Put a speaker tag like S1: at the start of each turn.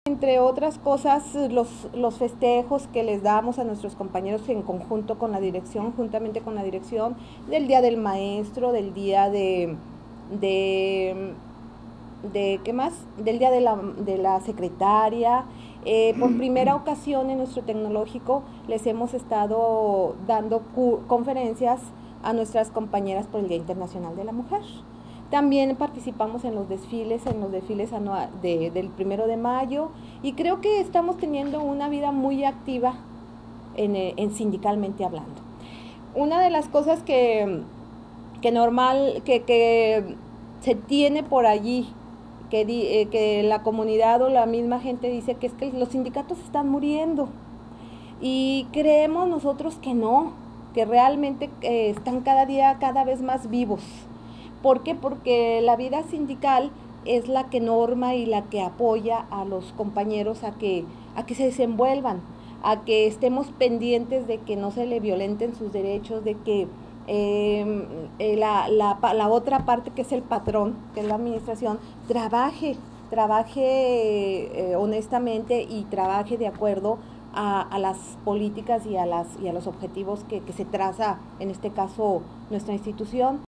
S1: Entre otras cosas, los festejos que les damos a nuestros compañeros en conjunto con la dirección, juntamente con la dirección, del Día del Maestro, del Día de, ¿qué más? Del Día de la Secretaria. Por primera ocasión en nuestro tecnológico les hemos estado dando conferencias a nuestras compañeras por el Día Internacional de la Mujer. También participamos en los desfiles del 1 de mayo, y creo que estamos teniendo una vida muy activa en sindicalmente hablando. Una de las cosas que se tiene por allí, que la comunidad o la misma gente dice, que es que los sindicatos están muriendo, y creemos nosotros que no, que realmente están cada vez más vivos. ¿Por qué? Porque la vida sindical es la que norma y la que apoya a los compañeros a que se desenvuelvan, a que estemos pendientes de que no se le violenten sus derechos, de que la otra parte, que es el patrón, que es la administración, trabaje honestamente, y trabaje de acuerdo a las políticas y a los objetivos que se traza, en este caso, nuestra institución.